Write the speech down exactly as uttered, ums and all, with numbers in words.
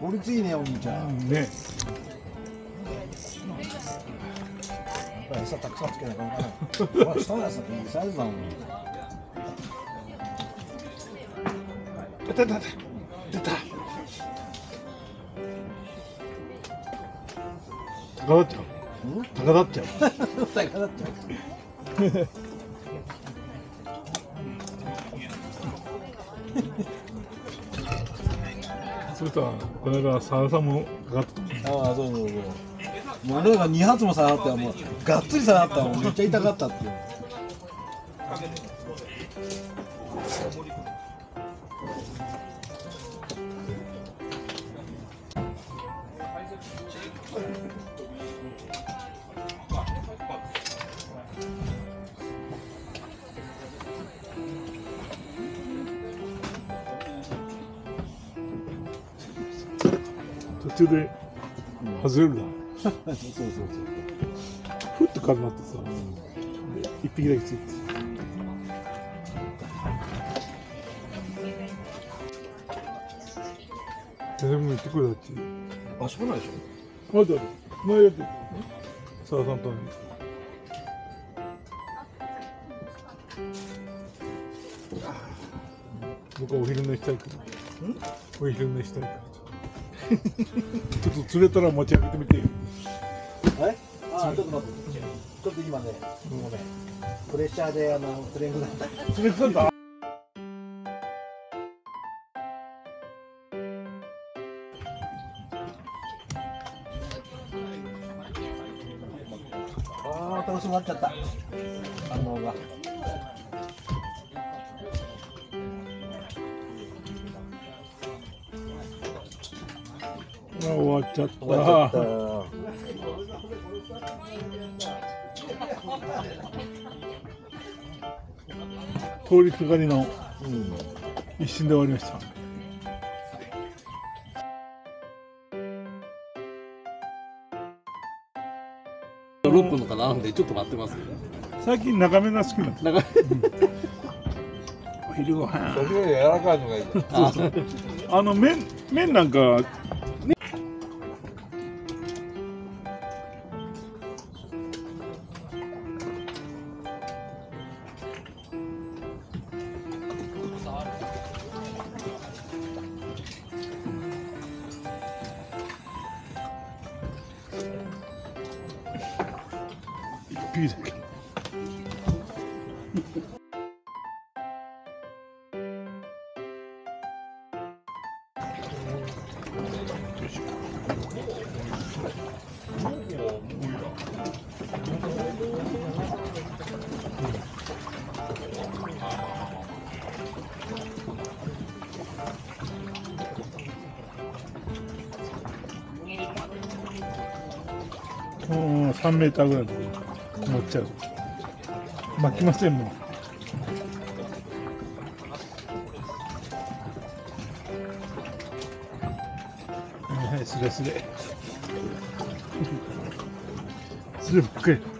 効率いいね、お兄ちゃん。 ね。 やっぱり餌たくさんつけないかんかな。まあ、下のやつだっていいサイズだもん。 出た出た出た。高田っちゃう。高田っちゃう。 高田っちゃう。 それとはこの間サラさんもかかった。 ああ、そうそうそう。もうなんかに発も下がったらもうがっつり下がったらもうめっちゃ痛かったっていう。 途中で外れるな。 そうそうそう。 ふっと軽くなってさ、一匹だけついて。全部行ってくれだっていう。 あそこないでしまだある。前やってる。さださんと。僕はお昼寝したいから。お昼寝したいから。ちょっと釣れたら持ち上げてみてよ。 ょ。え？ああ、ちょっと待って。ちょっと今ね、もうね、プレッシャーであの釣れんくなった。 釣れくさんだ。 ああ、楽しくなっちゃった。反応が。 あ、終わっちゃった。 終わっちゃった。 通りかかりのうん。 一瞬で終わりました。 ろっぷんのかなでちょっと待ってます。 最近長めが好きなんです。 長い。 お昼ご飯。 時々柔らかいのがいい。 あの麺麺なんか。ピーだけ。もうさんメーターぐらいのところに持っちゃう。巻きませんもん。はい、すれすれ。すればっかり。